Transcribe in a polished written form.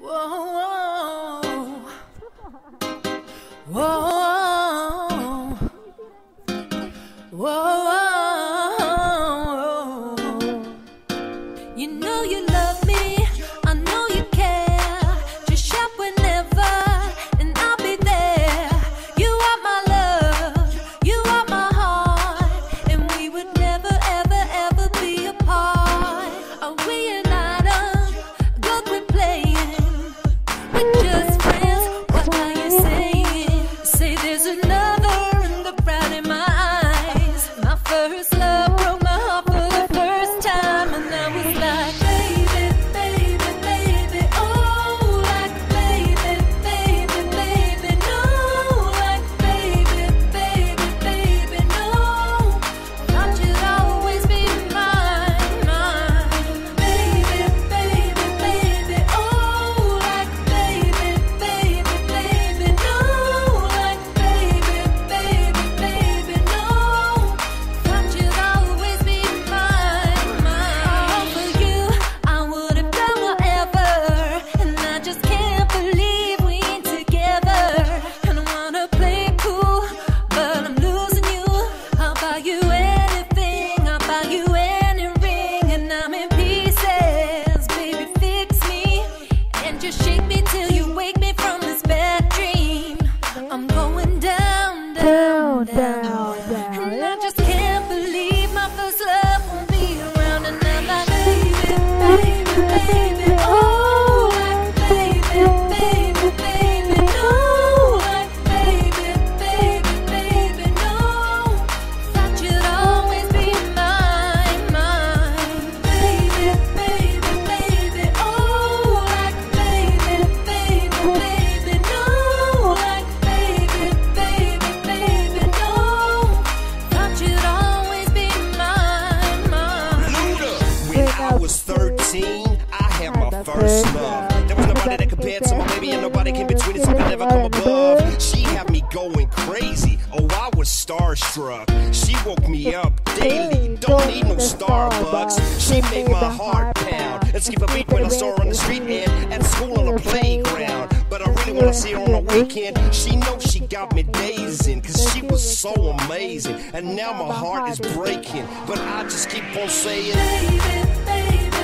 Whoa, whoa, whoa. You know you love me, I know you care. Just shout whenever, and I'll be there. You are my love, you are my heart, and we would never, ever, ever be apart. Are we an item? Go quit playing. We're just friends. What are you saying? Say there's another in the crowd in my eyes. My first love broke my heart for the first time, and I was like, baby, baby, baby, oh, like baby, baby, baby, no, like baby, baby, baby, no. Thought you'd always be mine, mine, baby, baby, baby, oh, like baby, baby, baby, no, like baby, baby, baby, no. Thought you'd always be mine, mine. For you, I would have done whatever, and I just can't believe we ain't together. And I wanna play it cool, but I'm losing you. I'll buy you anything, I'll buy you any ring, and I'm in pieces. Baby, fix me and just shake me till you wake me from this bad dream. I'm going down, down, down, and I just can't believe my first love won't be around. And I'm like, baby, baby, baby, oh, like baby, baby, baby, no, like baby, baby, baby, no. Thought you'd always be mine, mine, baby, baby, baby, oh, like baby, baby, baby, no, like baby, baby, baby, no. Thought you'd always be mine, mine. Luda. When I was 13, I had my first love. There was nobody that compared to my baby, and nobody came between us, so could never come above. She had me going crazy. Oh, I was starstruck. She woke me up daily. Don't need no Starbucks. She made my heart pound and skip a beat when I saw her on the street and at school on the playground. But I really wanna see her on the weekend. She knows she got me dazing, cause she was so amazing. And now my heart is breaking, but I just keep on saying, Baby, baby,